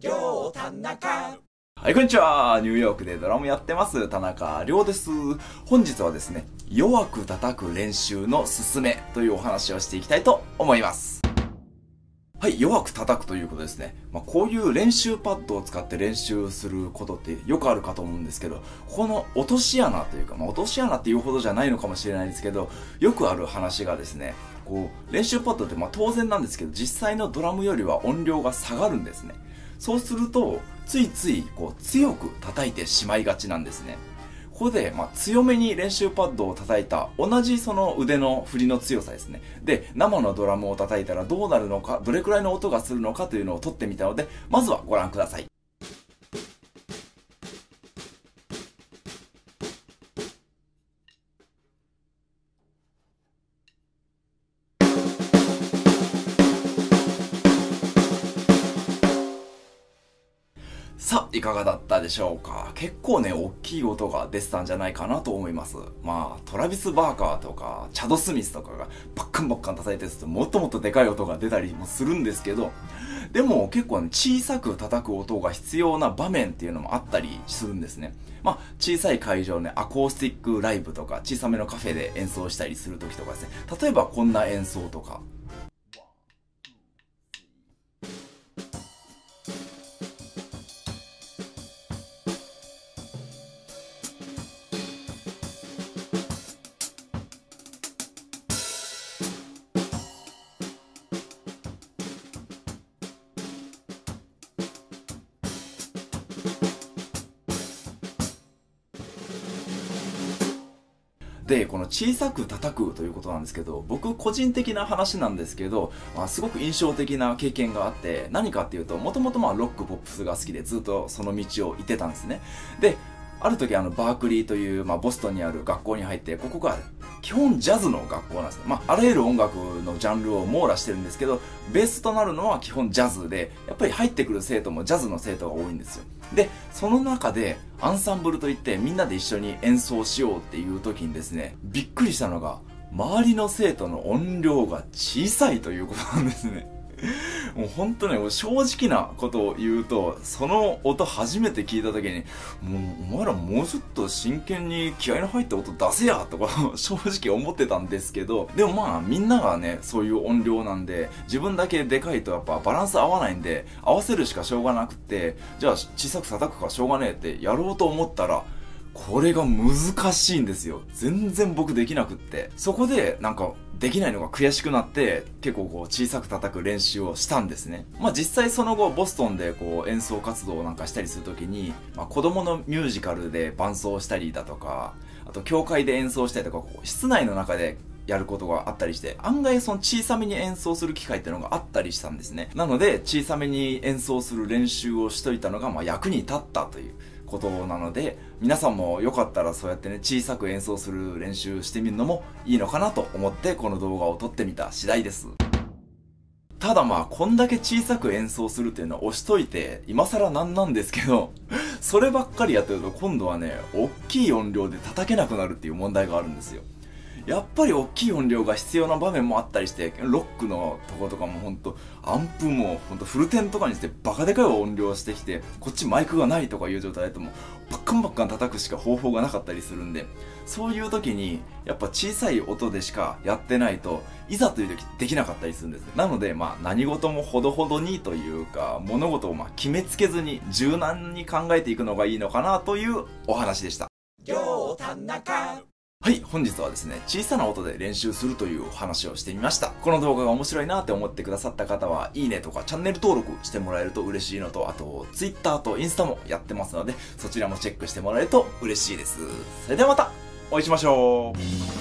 亮田中。 はい、こんにちは。ニューヨークでドラムやってます、田中亮です。本日はですね、弱く叩く練習のすすめというお話をしていきたいと思います。はい、弱く叩くということですね。こういう練習パッドを使って練習することってよくあるかと思うんですけど、この落とし穴というか、落とし穴っていうほどじゃないのかもしれないんですけど、よくある話がですね、練習パッドって当然なんですけど、実際のドラムよりは音量が下がるんですね。そうすると、ついつい強く叩いてしまいがちなんですね。ここで、強めに練習パッドを叩いた、同じその腕の振りの強さですね。で、生のドラムを叩いたらどうなるのか、どれくらいの音がするのかというのを撮ってみたので、まずはご覧ください。さあ、いかがだったでしょうか。結構ね、大きい音が出てたんじゃないかなと思います。トラビス・バーカーとか、チャド・スミスとかがバッカンバッカン叩いてるともっともっとでかい音が出たりもするんですけど、でも結構小さく叩く音が必要な場面っていうのもあったりするんですね。小さい会場ね、アコースティックライブとか、小さめのカフェで演奏したりする時とかですね。例えばこんな演奏とか。で、この小さく叩くということなんですけど、僕個人的な話なんですけど、すごく印象的な経験があって、何かっていうと、もともとロックポップスが好きでずっとその道を行ってたんですね。で、ある時バークリーという、ボストンにある学校に入って、ここが基本ジャズの学校なんですね。あらゆる音楽のジャンルを網羅してるんですけど、ベースとなるのは基本ジャズで、やっぱり入ってくる生徒もジャズの生徒が多いんですよ。で、その中でアンサンブルといってみんなで一緒に演奏しようっていう時にですね、びっくりしたのが、周りの生徒の音量が小さいということなんですね。もう本当ね、正直なことを言うと、その音初めて聞いた時に、もうお前らもうちょっと真剣に気合の入った音出せやとか正直思ってたんですけど、でもみんながね、そういう音量なんで、自分だけでかいとやっぱバランス合わないんで、合わせるしかしょうがなくて、じゃあ小さく叩くからしょうがねえってやろうと思ったら、これが難しいんですよ。全然僕できなくって。そこでできないのが悔しくなって、結構小さく叩く練習をしたんですね。実際その後ボストンで演奏活動なんかしたりするときに、子供のミュージカルで伴奏したりだとか、あと教会で演奏したりとか、室内の中でやることがあったりして、案外その小さめに演奏する機会っていうのがあったりしたんですね。なので小さめに演奏する練習をしといたのが役に立ったということなので、皆さんもよかったらそうやってね、小さく演奏する練習してみるのもいいのかなと思ってこの動画を撮ってみた次第です。ただこんだけ小さく演奏するっていうのを押しといて今更なんですけど、そればっかりやってると今度はね、大きい音量で叩けなくなるっていう問題があるんですよ。やっぱり大きい音量が必要な場面もあったりして、ロックのとことかもアンプもフルテンとかにしてバカでかい音量してきて、こっちマイクがないとかいう状態だとバッカンバッカン叩くしか方法がなかったりするんで、そういう時にやっぱ小さい音でしかやってないと、いざという時できなかったりするんですね。なので何事もほどほどにというか、物事を決めつけずに柔軟に考えていくのがいいのかなというお話でした。 亮田中。 はい、本日はですね、小さな音で練習するというお話をしてみました。この動画が面白いなって思ってくださった方は、いいねとかチャンネル登録してもらえると嬉しいのと、あと、Twitter とインスタもやってますので、そちらもチェックしてもらえると嬉しいです。それではまたお会いしましょう。